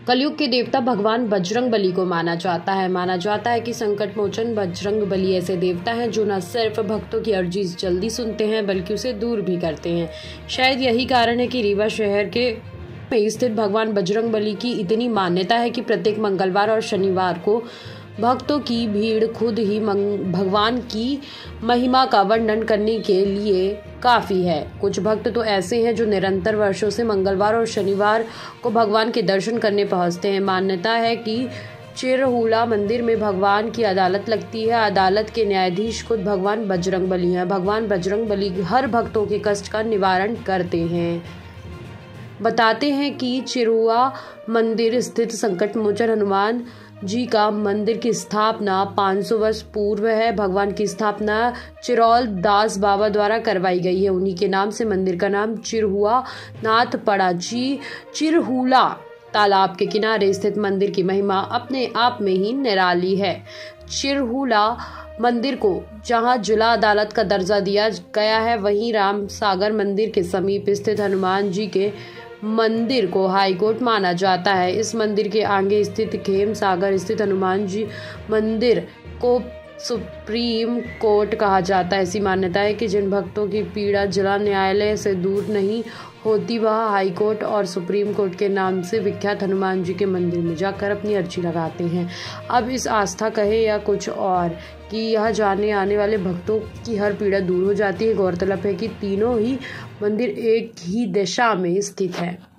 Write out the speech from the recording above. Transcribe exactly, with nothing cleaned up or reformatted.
कलयुग के देवता भगवान बजरंग बली को माना जाता है माना जाता है कि संकट मोचन बजरंग बली ऐसे देवता हैं जो न सिर्फ भक्तों की अर्जी जल्दी सुनते हैं बल्कि उसे दूर भी करते हैं। शायद यही कारण है कि रीवा शहर के में स्थित भगवान बजरंग बली की इतनी मान्यता है कि प्रत्येक मंगलवार और शनिवार को भक्तों की भीड़ खुद ही भगवान की महिमा का वर्णन करने के लिए काफ़ी है। कुछ भक्त तो ऐसे हैं जो निरंतर वर्षों से मंगलवार और शनिवार को भगवान के दर्शन करने पहुंचते हैं। मान्यता है कि चिरहूला मंदिर में भगवान की अदालत लगती है। अदालत के न्यायाधीश खुद भगवान बजरंग बली हैं। भगवान बजरंग बली हर भक्तों के कष्ट का निवारण करते हैं। बताते हैं कि चिरुआ मंदिर स्थित संकट मोचन हनुमान जी का मंदिर की स्थापना पाँच सौ वर्ष पूर्व है। भगवान की स्थापना चिरौल दास बाबा द्वारा करवाई गई है। उन्हीं के नाम से मंदिर का नाम चिरहुआ नाथ पड़ा। जी चिरहूला तालाब के किनारे स्थित मंदिर की महिमा अपने आप में ही निराली है। चिरहूला मंदिर को जहां जिला अदालत का दर्जा दिया गया है, वहीं राम सागर मंदिर के समीप स्थित हनुमान जी के मंदिर को हाई कोर्ट माना जाता है। इस मंदिर के आगे स्थित खेम सागर स्थित हनुमान जी मंदिर को सुप्रीम कोर्ट कहा जाता है। ऐसी मान्यता है कि जिन भक्तों की पीड़ा जिला न्यायालय से दूर नहीं होती, वह हाई कोर्ट और सुप्रीम कोर्ट के नाम से विख्यात हनुमान जी के मंदिर में जाकर अपनी अर्जी लगाते हैं। अब इस आस्था कहे या कुछ और कि यह जाने आने वाले भक्तों की हर पीड़ा दूर हो जाती है। गौरतलब है कि तीनों ही मंदिर एक ही दिशा में स्थित है।